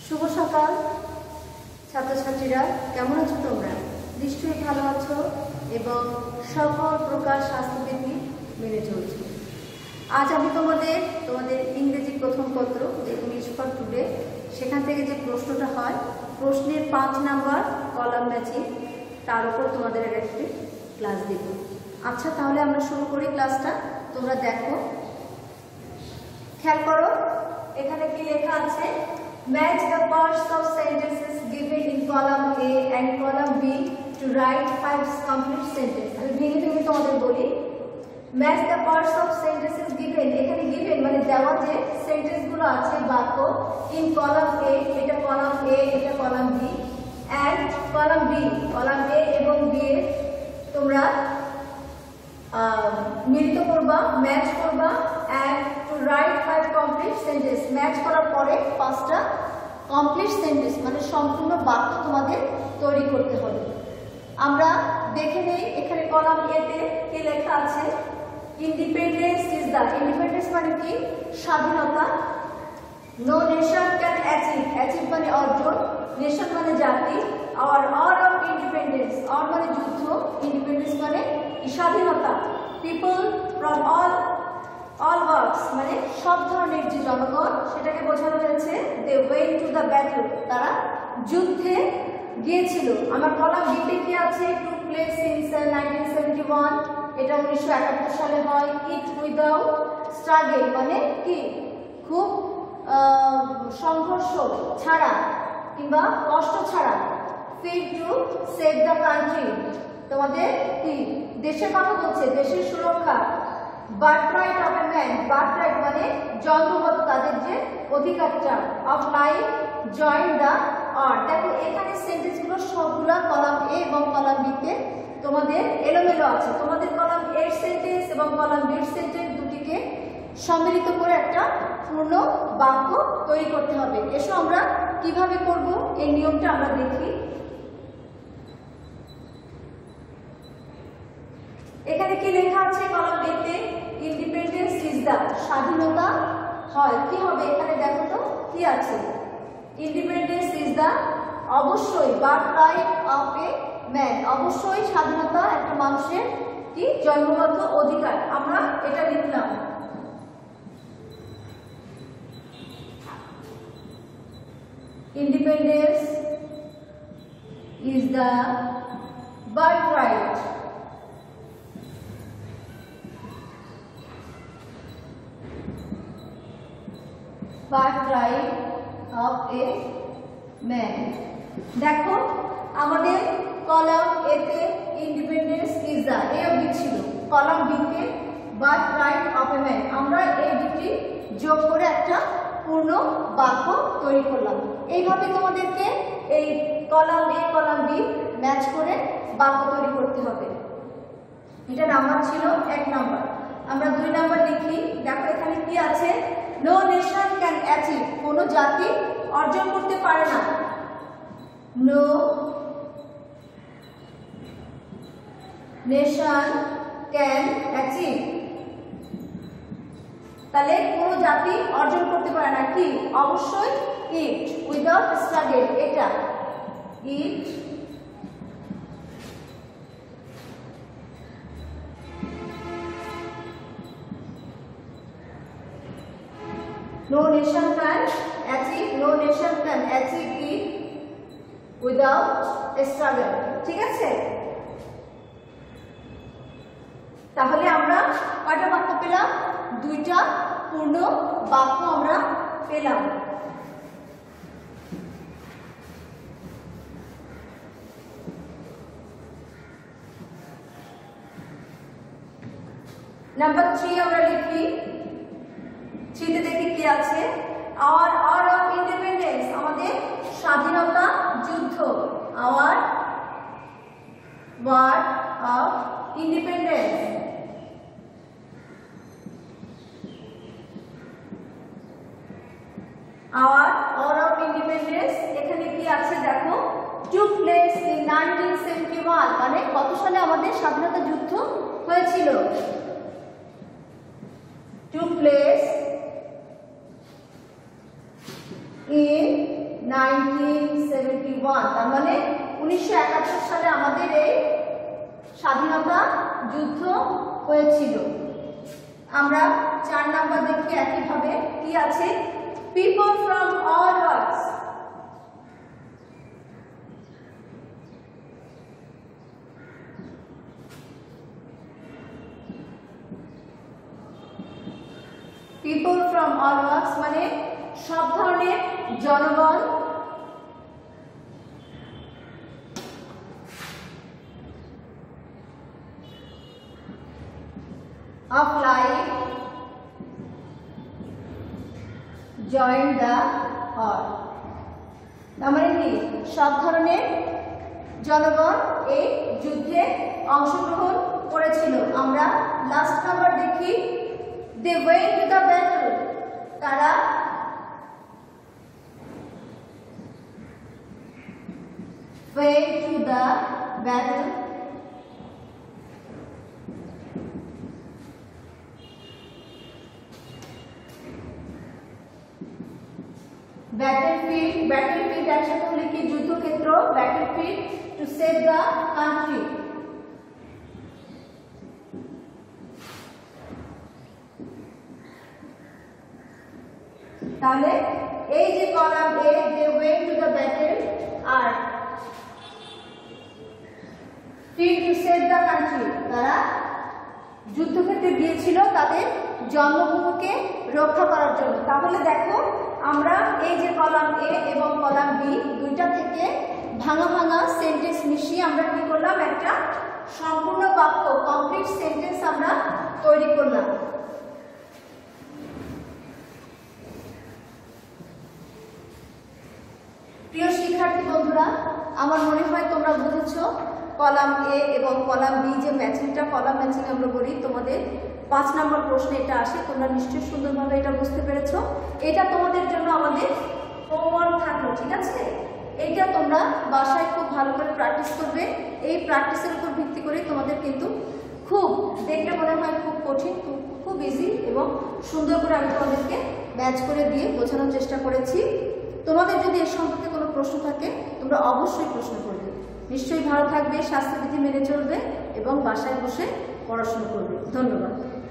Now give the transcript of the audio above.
শুভ সকাল ছাত্রছাত্রীরা, কেমন আছো তোমরা? নিশ্চয়ই ভালো আছো এবং সকল প্রকার স্বাস্থ্যবিধি মেনে চলছো। আজ আমি তোমাদের ইংরেজি প্রথম পত্র যে ইংলিশ ফর টুডে, সেখান থেকে যে প্রশ্নটা হয়, প্রশ্নের 5 নাম্বার কলাম ম্যাচিং, তার উপর তোমাদের একটি ক্লাস দেব। আচ্ছা, তাহলে আমরা শুরু করি ক্লাসটা। তোমরা দেখো, খেয়াল করো, এখানে কি লেখা আছে? Match the parts of sentences given in column A and column B to write 5 complete sentences. আমি ভেঙে ভেঙে তোমাদের বলি। Match the parts of sentences given, এখানে given মানে দেওয়া যে সেন্টেন্স গুলো আছে বাক্য, in column A, এটা column A, এটা column B, and column B, column A এবং B এর তোমরা মিলিত করবা, ম্যাচ করবা, and to write 5 complete sentence. Match করার পরে 5টা কমপ্লিট সেন্টেন্স মানে সম্পূর্ণ বাক্য তোমাদের তৈরি করতে হবে। আমরা দেখে নেই এখানে কলাম এ তে কি লেখা আছে? ইন্ডিপেন্ডেন্স ইজ দ্য, ইন্ডিপেন্ডেন্স মানে কি? স্বাধীনতা। No nation can achieve, achieve মানে অর্জন, নেশন মানে জাতি, আর অফ ইন্ডিপেন্ডেন্স, অর মানে যুদ্ধ, ইন্ডিপেন্ডেন্স মানে স্বাধীনতা। পিপল ফ্রম অল ওয়ার্কস মানে সব ধরনের যে জনগণ, সেটাকে বোঝানো হয়েছে। They went to the battle, তারা যুদ্ধে গিয়েছিল। আমার কলাম বিতে কি আছে? টুক প্লেস ইন 1971, এটা 1971 সালে হয়। ইট উইদাউট স্ট্রাগল মানে কি? খুব সংঘর্ষ ছাড়া কিংবা কষ্ট ছাড়া। Fit to save the country, তোমাদের কি দেশের কথা বলছে, দেশের সুরক্ষা। বার্থরাইট অফ এ ম্যান, বার্থরাইট মানে জন্মগত তাদের যে অধিকারটা। Of life join the war, দেখো এখানে সেন্টেন্সগুলো সবগুলা কলাম এ এবং কলাম বি তে তোমাদের এলোমেলো আছে। তোমাদের কলাম এর সেন্টেন্স এবং কলাম বি এর সেন্টেন্স দুটিকে সম্মিলিত করে একটা পূর্ণ বাক্য তৈরি করতে হবে। এসো আমরা কিভাবে করব এই নিয়মটা আমরা দেখি। এখানে কি লেখা আছে? কলাম এ তে ইন্ডিপেন্ডেন্স ইজ দ্য, স্বাধীনতা হয়। কি হবে এখানে? দেখো তো কি আছে? ইন্ডিপেন্ডেন্স ইজ দ্য, অবশ্যই বার্থরাইট অফ এ ম্যান, অবশ্যই স্বাধীনতা একটা মানুষের কি জন্মগত অধিকার। আমরা এটা লিখলাম। Independence is the birthright birthright of a man. দেখো আমাদের কলাম এ তে ইন্ডিপেন্ডেন্স ইজ দ্য, এ অবধি ছিল। কলাম বি তে বার্থরাইট অফ এ ম্যান। আমরা এই দুটি যোগ করে একটা পূর্ণ বাক্য তৈরি করলাম। এইভাবে তোমাদেরকে এই column A column B match করে বাক্য তৈরি করতে হবে। এটা নাম্বার ছিল 1 নাম্বার। আমরা 2 নাম্বার লিখি। দেখো এখানে কি আছে? নো নেশন ক্যান অ্যাচিভ, কোনো জাতি অর্জন করতে পারে না। নো নেশন ক্যান অ্যাচিভ, তাহলে কোনো জাতি অর্জন করতে পারে না কি? অবশ্যই ইট উইদাউট স্ট্রাগল, এটা ইট no nation can achieve, no nation can achieve it without a struggle, ঠিক আছে? তাহলে আমরা কয়টা বাক্য পেলাম? 2টা পূর্ণ বাক্য আমরা পেলাম। নাম্বার 3 আমরা লিখি। 3 তে দেখি কি আছে? আওয়ার অফ ইন্ডিপেন্ডেন্স, আমাদের স্বাধীনতা যুদ্ধ। Our war of independence, our of independence. এখানে কি আছে দেখো? টুক প্লেস ইন 1971, মানে কত সালে আমাদের স্বাধীনতা যুদ্ধ হয়েছিল? took place in 1971, তার মানে 1971 সালে আমাদের এই স্বাধীনতা যুদ্ধ হয়েছিল। আমরা 4 নাম্বার দেখি একইভাবে কি আছে, people from all works. People from all works মানে সব ধরনের জনগণ, of life join the war, তার মানে কি সব ধরনের জনগণ এই যুদ্ধে অংশগ্রহণ করেছিল। আমরা লাস্ট নাম্বার দেখি, they went to the battle, তারা went to the battle, battlefield, battlefield একসাথে হলে কি যুদ্ধক্ষেত্র, battlefield to save the country। তাহলে এই যে column A, they went to the battle আর field to save the country, তারা যুদ্ধক্ষেত্রে গিয়েছিল তাদের জন্মভূমিকে রক্ষা করার জন্য। তাহলে দেখো আমরা এই যে কলাম এ এবং কলাম বি দুইটা থেকে ভাঙা ভাঙা সেন্টেন্স মিশিয়ে আমরা কি করলাম, একটা সম্পূর্ণ বাক্য কমপ্লিট সেন্টেন্স আমরা তৈরি করলাম। প্রিয় শিক্ষার্থী বন্ধুরা, আমার মনে হয় তোমরা বুঝেছো কলাম এ এবং কলাম বি যে ম্যাচিংটা, কলাম ম্যাচিং আমরা বলি, তোমাদের 5 নম্বর প্রশ্নে এটা আসে। তোমরা নিশ্চয়ই সুন্দরভাবে এটা বুঝতে পেরেছো। এটা তোমাদের জন্য আমাদের হোমওয়ার্ক থাকলো, ঠিক আছে? এইটা তোমরা বাসায় খুব ভালো করে প্র্যাকটিস করবে। এই প্র্যাকটিসের উপর ভিত্তি করে তোমাদের কিন্তু খুব দেখলে মনে হয় খুব কঠিন, খুব ইজি এবং সুন্দর করে আমি তোমাদেরকে ম্যাচ করে দিয়ে বোঝানোর চেষ্টা করেছি। তোমাদের যদি এর সম্পর্কে কোনো প্রশ্ন থাকে তোমরা অবশ্যই প্রশ্ন করবে। নিশ্চয়ই ভালো থাকবে, স্বাস্থ্যবিধি মেনে চলবে এবং বাসায় বসে পড়াশোনা করবে। ধন্যবাদ।